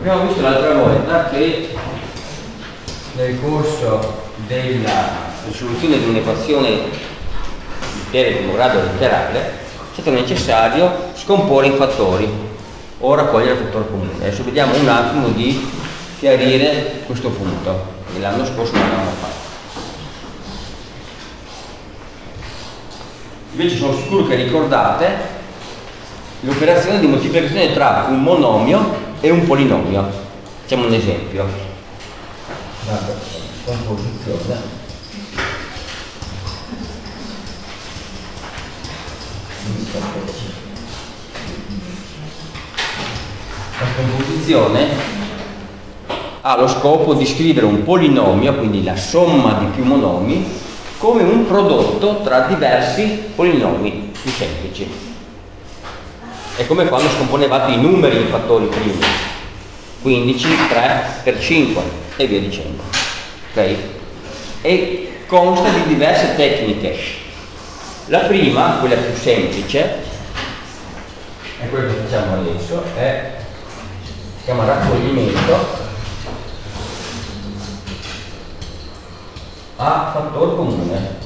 Abbiamo visto l'altra volta che nel corso della risoluzione di un'equazione di primo grado letterale è stato necessario scomporre in fattori o raccogliere il fattore comune. Adesso vediamo un attimo di chiarire questo punto, che l'anno scorso non l'avevamo fatto. Invece sono sicuro che ricordate l'operazione di moltiplicazione tra un monomio e un polinomio. Facciamo un esempio. La composizione. La composizione ha lo scopo di scrivere un polinomio, quindi la somma di più monomi, come un prodotto tra diversi polinomi più semplici. È come quando scomponevate i numeri in fattori primi, 15, 3 per 5 e via dicendo. Ok? E consta di diverse tecniche. La prima, quella più semplice, è quella che facciamo adesso, si chiama raccoglimento a fattore comune.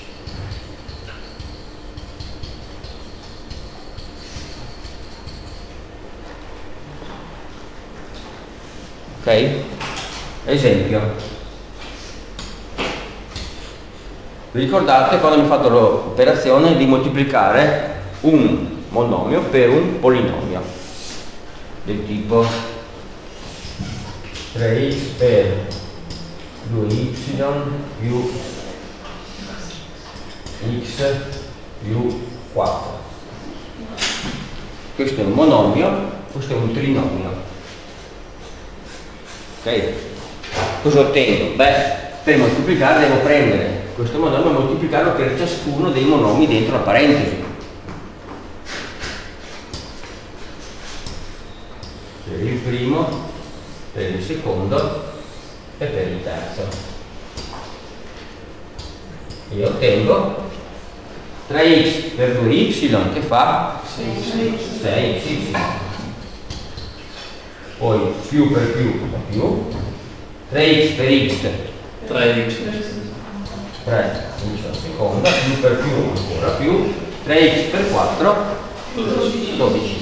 Ok? Esempio. Vi ricordate quando abbiamo fatto l'operazione di moltiplicare un monomio per un polinomio del tipo 3x per 2y più x più 4. Questo è un monomio, questo è un trinomio. Ok? Cosa ottengo? Beh, per moltiplicare devo prendere questo monomio e moltiplicarlo per ciascuno dei monomi dentro la parentesi. Per il primo, per il secondo e per il terzo. E ottengo 3x per 2y che fa 6y. Poi più per più fa più, 3x per x 3x 3 la seconda, più per più ancora più, 3x per 4 12x.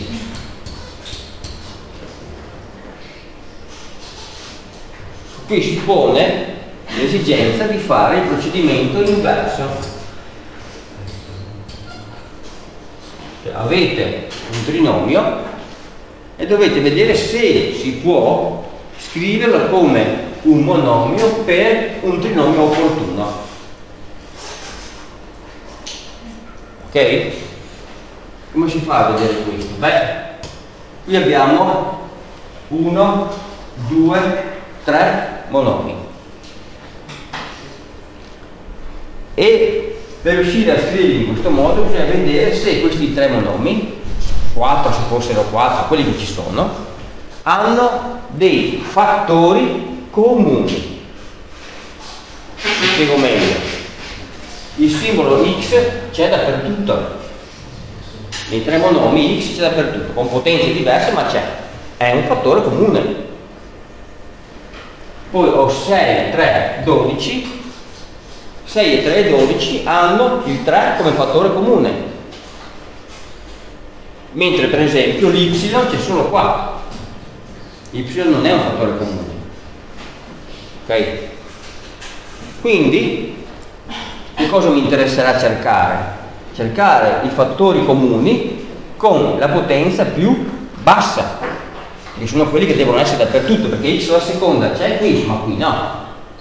Qui si pone l'esigenza di fare il procedimento inverso. Cioè, avete un trinomio e dovete vedere se si può scriverlo come un monomio per un trinomio opportuno. Ok? Come si fa a vedere questo? Beh, qui abbiamo 1, 2, 3 monomi e per riuscire a scriverli in questo modo bisogna vedere se questi 3 monomi, 4 se fossero 4, quelli che ci sono, hanno dei fattori comuni. Vi spiego meglio. Il simbolo x c'è dappertutto, nei 3 monomi x c'è dappertutto, con potenze diverse ma c'è, è un fattore comune. Poi ho 6, 3, 12, 6 e 3 e 12 hanno il 3 come fattore comune, mentre per esempio l'y c'è solo qua, y non è un fattore comune. Ok? Quindi che cosa mi interesserà cercare? Cercare i fattori comuni con la potenza più bassa, che sono quelli che devono essere dappertutto, perché x alla seconda c'è qui, ma qui no.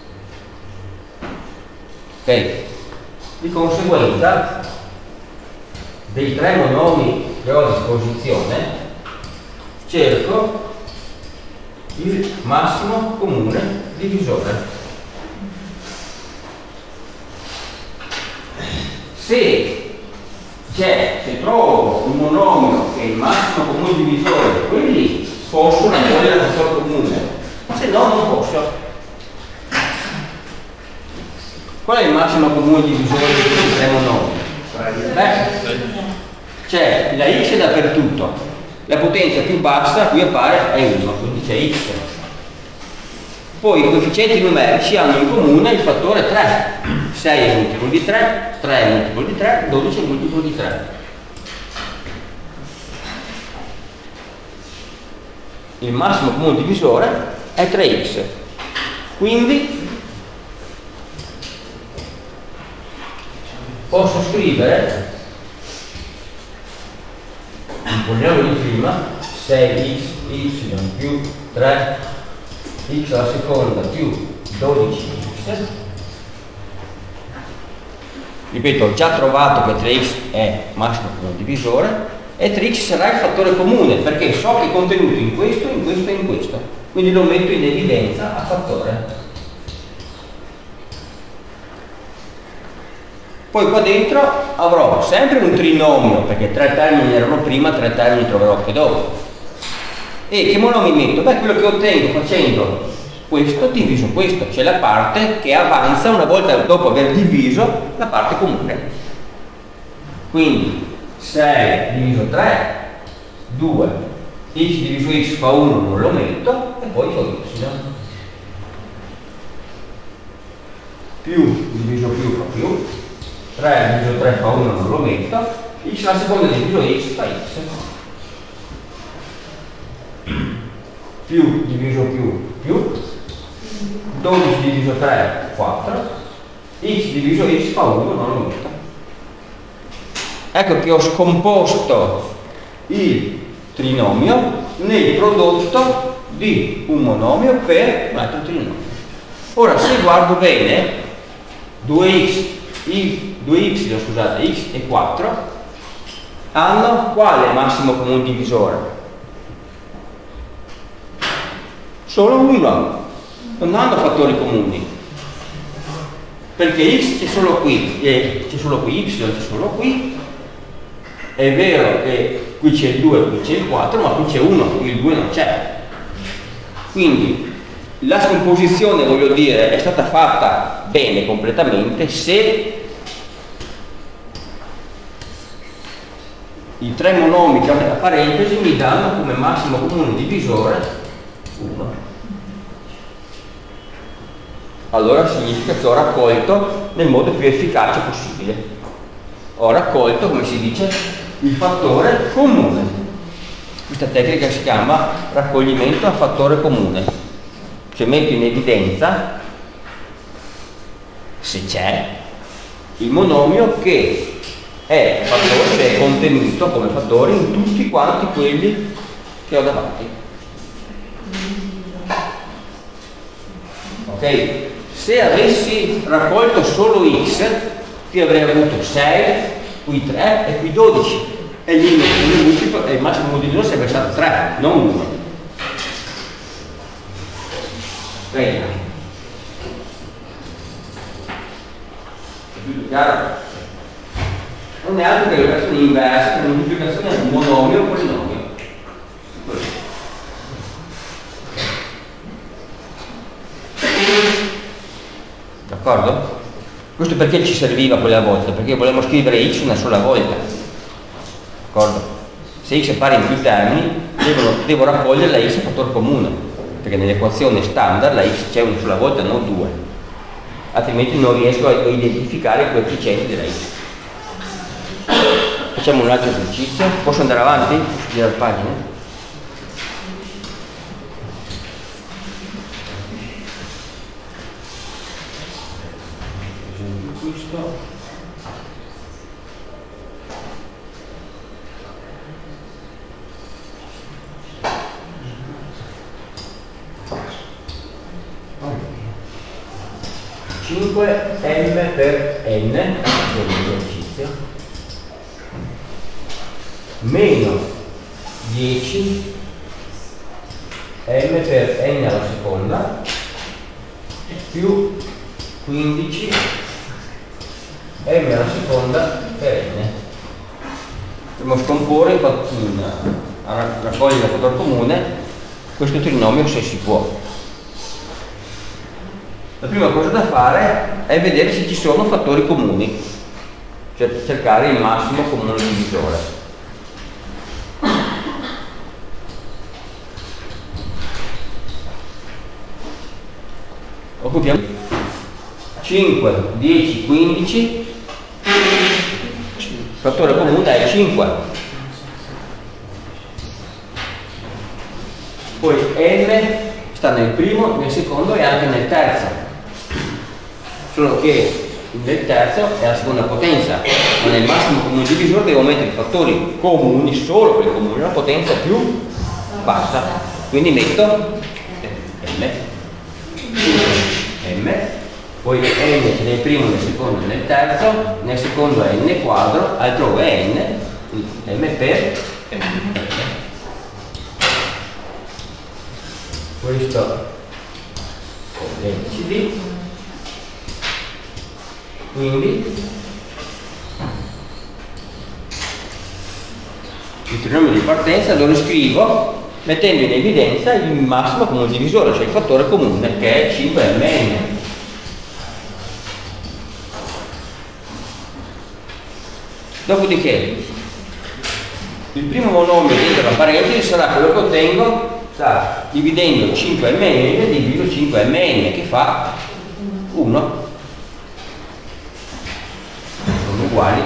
Ok? Di conseguenza, dei 3 monomi che ho a disposizione, cerco il massimo comune divisore. Se trovo un monomio che è il massimo comune divisore, quindi posso raccogliere il fattore comune, se no non posso. Qual è il massimo comune divisore di questi 3 monomi? Beh, c'è la x dappertutto, La potenza più bassa qui appare è 1, quindi c'è x. Poi i coefficienti numerici hanno in comune il fattore 3. 6 è multiplo di 3, 3 è multiplo di 3, 12 è multiplo di 3. Il massimo comune divisore è 3x. Quindi posso scrivere il polinomio di prima 6x y più 3x alla seconda più 12x. Ripeto, ho già trovato che 3x è massimo comune divisore e 3x sarà il fattore comune perché so che è contenuto in questo, in questo e in questo, quindi lo metto in evidenza a fattore. Poi qua dentro avrò sempre un trinomio, perché 3 termini erano prima, 3 termini troverò anche dopo. E che monomi metto? Beh, quello che ottengo facendo questo diviso questo, c'è la parte che avanza una volta dopo aver diviso la parte comune. Quindi 6 diviso 3, 2, x diviso x fa 1, non lo metto, e poi ho y. Più diviso più fa più, 3 diviso 3 fa 1, non lo metto, x alla seconda diviso x fa x. Più diviso più, 12 diviso 3 4, x diviso x fa 1, non lo metto. Ecco che ho scomposto il trinomio nel prodotto di un monomio per un altro trinomio. Ora, se guardo bene, 2y, scusate, x e 4 hanno quale massimo comune divisore? Solo uno, non hanno fattori comuni, perché x c'è solo qui, c'è solo qui, y c'è solo qui. È vero che qui c'è il 2, qui c'è il 4, ma qui c'è 1, qui il 2 non c'è. Quindi la scomposizione, voglio dire, è stata fatta bene completamente se i tre monomi che ho nella parentesi mi danno come massimo comune divisore 1. Allora significa che ho raccolto nel modo più efficace possibile. Ho raccolto, come si dice, il fattore comune. Questa tecnica si chiama raccoglimento a fattore comune, cioè metto in evidenza, se c'è, il monomio che è fattore, che è contenuto come fattore in tutti quanti quelli che ho davanti. Ok? Se avessi raccolto solo x, qui avrei avuto 6, qui 3 e qui 12, e il multiplo e il massimo divisore sarebbe stato 3, non 1. Bene. È tutto chiaro? Non è altro che l'operazione inversa, che l'unificazione è un monomio o polinomio. D'accordo? Questo perché ci serviva quella volta? Perché volevamo scrivere x una sola volta. D'accordo? Se x è pari in più termini, devo raccogliere la x a fattore comune, perché nell'equazione standard la x c'è una sola volta, non due. Altrimenti non riesco a identificare i coefficienti della x. Facciamo un altro esercizio. Posso andare avanti? Girare pagina? M per n dell'esercizio meno 10 m per n alla seconda più 15 m alla seconda per n. Dobbiamo scomporre a raccogliere il fattore comune questo trinomio se si può. La prima cosa da fare è vedere se ci sono fattori comuni, cioè cercare il massimo comune divisore. occupiamo 5, 10, 15, il fattore comune è 5. Poi n sta nel primo, nel secondo e anche nel terzo, solo che nel terzo è la seconda potenza, ma nel massimo comune divisore devo mettere i fattori comuni, solo quelli comuni, una potenza più bassa, quindi metto m, poi n c'è nel primo, nel secondo e nel terzo, nel secondo è n quadro, altrove è n, m per n. Questo è CD, quindi il trinomio di partenza lo riscrivo mettendo in evidenza il massimo comune divisore, cioè il fattore comune che è 5mn. Dopodiché il primo monomio dentro la parentesi sarà quello che ottengo dividendo 5mn diviso 5mn, che fa 1. Sono uguali.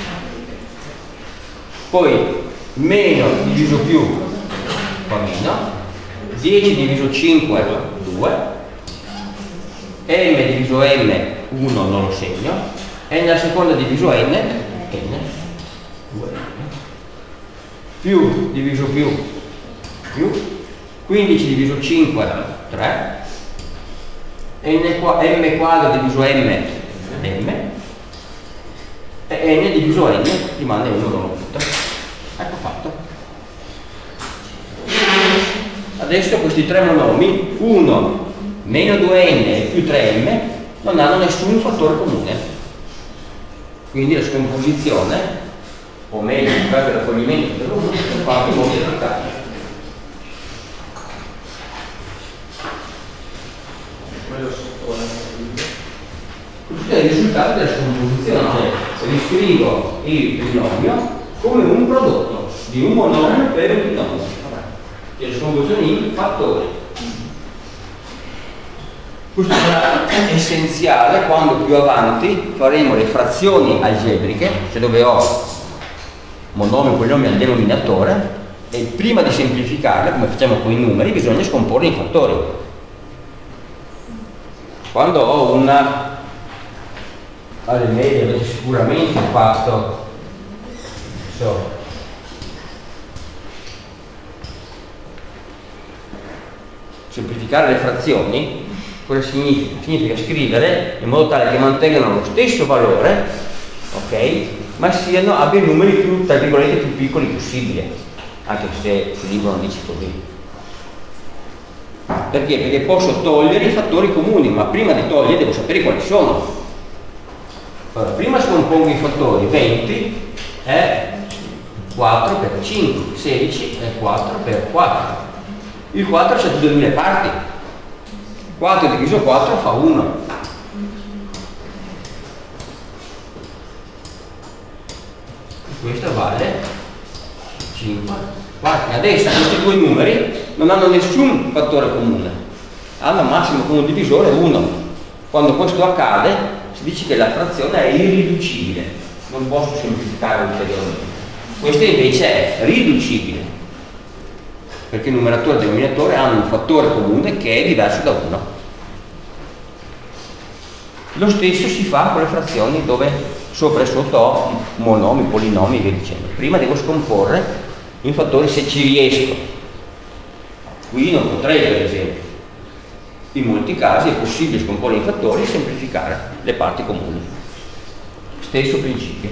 Poi meno diviso più fa meno, 10 diviso 5 2, m diviso m 1 non lo segno, e nella seconda diviso n 2, più diviso più 15 diviso 5 3, m quadro diviso m e n diviso n rimane 1 non lo butto. Ecco fatto. Adesso questi tre monomi, 1 meno 2n e più 3m, non hanno nessun fattore comune, quindi la scomposizione, o meglio il raccoglimento dell'uno, è fatto in modo radicale. Questo è il risultato della scomposizione, cioè riscrivo il binomio come un prodotto di un monomio per un binomio, e la scomposizione in fattori. Questo sarà essenziale quando più avanti faremo le frazioni algebriche, cioè dove ho monomio e polinomio al denominatore, e prima di semplificarle, come facciamo con i numeri, bisogna scomporre in fattori. Quando ho una, alle medie avete sicuramente fatto, semplificare le frazioni, cosa significa? Significa scrivere in modo tale che mantengano lo stesso valore, ok? Ma abbiano numeri più, tra virgolette, più piccoli possibile, anche se il libro non dice così. Perché? Perché posso togliere i fattori comuni, ma prima di togliere devo sapere quali sono. Allora, prima scompongo i fattori. 20 è 4 per 5, 16 è 4 per 4. Il 4 c'è 2000 parti. 4 diviso 4 fa 1. Questo vale 5 quarti. Adesso questi due numeri non hanno nessun fattore comune, hanno massimo comune divisore 1. Quando questo accade si dice che la frazione è irriducibile, non posso semplificare ulteriormente. Questa invece è riducibile, perché il numeratore e il denominatore hanno un fattore comune che è diverso da 1. Lo stesso si fa con le frazioni dove sopra e sotto ho monomi, polinomi e via dicendo. Prima devo scomporre in fattori se ci riesco. Qui non potrei, per esempio. In molti casi è possibile scomporre in fattori e semplificare le parti comuni. Stesso principio.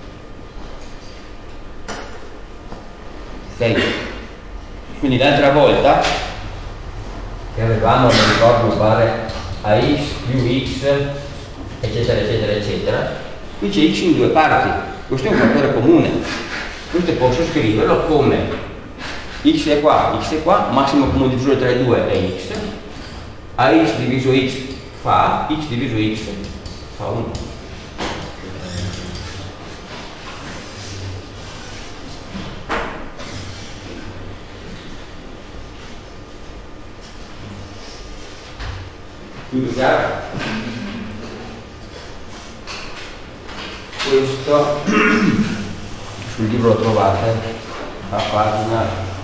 Ok? Quindi l'altra volta che avevamo, non ricordo, mi pare a x più x eccetera eccetera eccetera, qui c'è x in due parti. Questo è un fattore comune. Questo posso scriverlo come x è qua, massimo comune divisore tra i due è x, a x diviso x fa x diviso x fa 1. Tutto chiaro? Questo sul libro lo trovate a pagina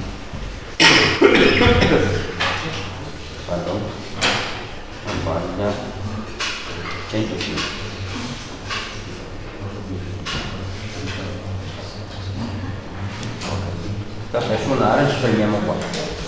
pardon, a pagina 105. Sta per suonare, ci fermiamo qua.